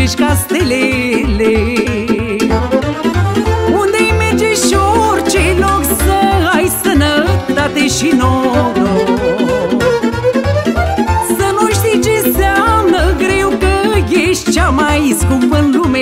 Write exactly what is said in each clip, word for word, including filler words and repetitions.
strălucești ca stelele. Unde-i merge și orice loc, să ai sănătate și noroc. Să nu știi ce înseamnă greu, că ești cea mai scumpă în lume.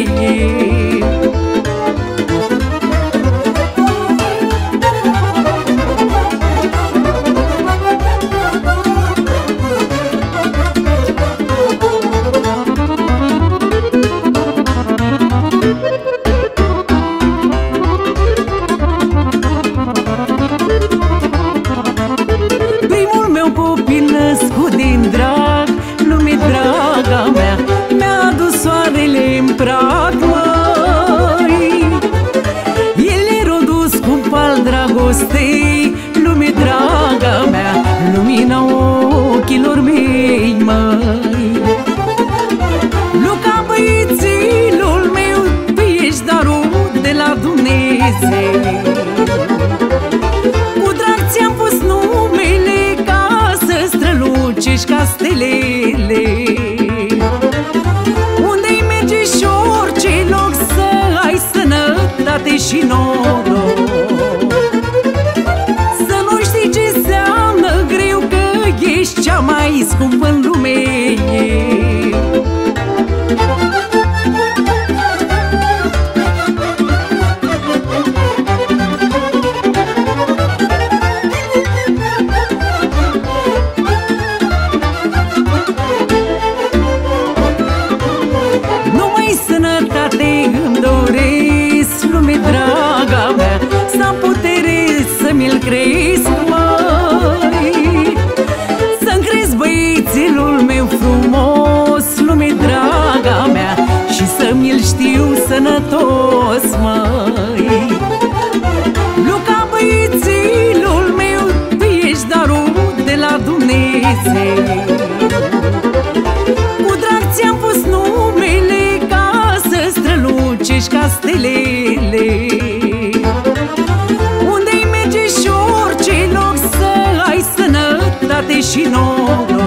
Născut din drag, lume draga mea, mi-a adus soarele în prag, măi. El e rodul scump al dragostei, lume draga mea, lumina ochilor mei, măi. Luca, băiețilul meu, tu ești darul de la Dumnezeu. Cu drag ți-am pus numele, strălucești ca stelele. Unde-i merge și orice loc, să ai sănătate și noroc. Să nu știi ce înseamnă greu, că ești cea mai scumpă în lume. Îmi doresc, lume draga mea, să am putere să mi-l cresc, măi. Să-mi cresc băiețelul meu frumos, lume draga mea, și să mi-l știu sănătos, măi. Luca, băiețelul meu, tu ești darul de la Dumnezeu. Cu drag ți-am pus numele, strălucești ca stelele. Unde-i merge și orice loc, să ai sănătate și noroc.